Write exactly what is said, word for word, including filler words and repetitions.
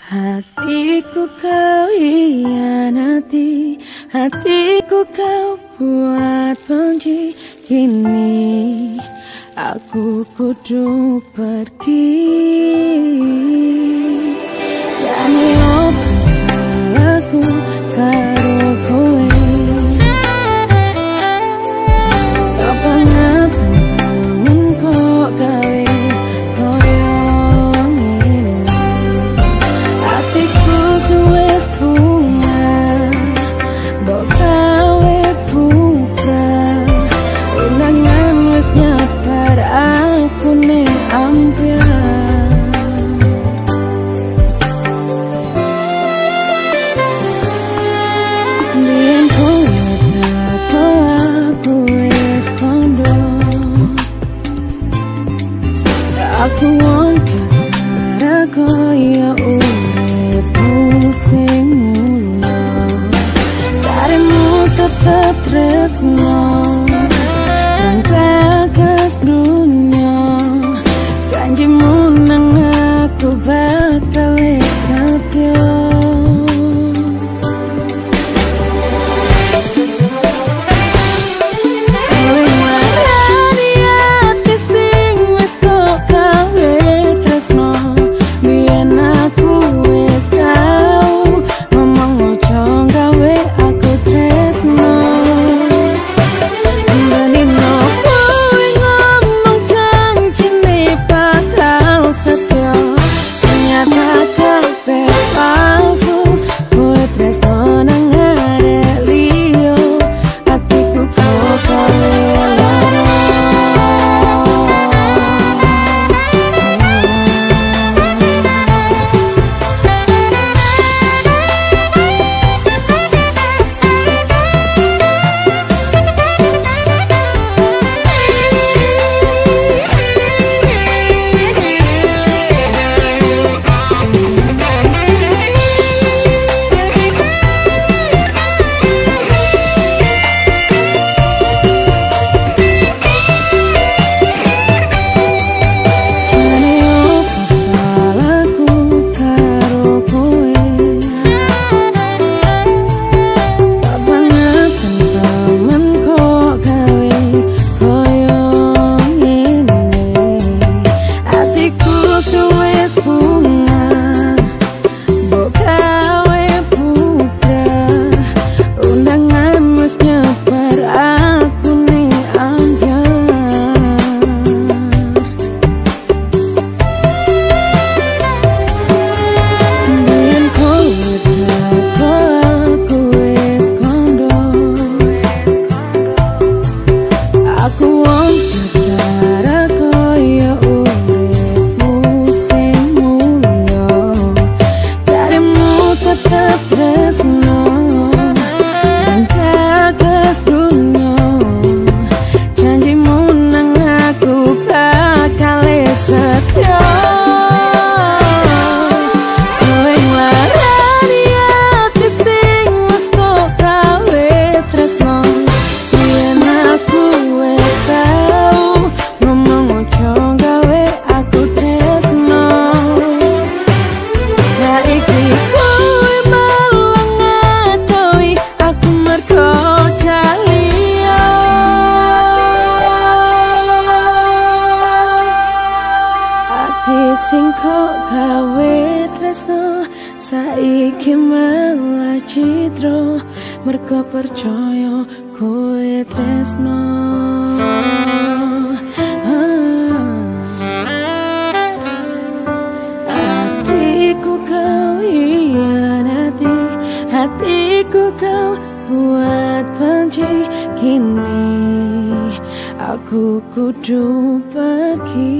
Hatiku kau hianati, hatiku kau buat benci. Kini aku kudu pergi. Jane opo salahku karo kowe, kebangetan kangen kok gawe koyo ngene. Hatiku suwes bunga mbok gawe bubrah, unangan wis nyabar aku ning ambyar. Aku wong kasar kaya uripmu sing mula, carimu tetep tresno nang bagas dunya. Janjimu nang aku bakal setia. Sing kok gawe tresno saiki malah citro, mergo percaya kowe tresno. Hatiku kau hianati, hatiku kau buat benci. Kini aku kudu pergi.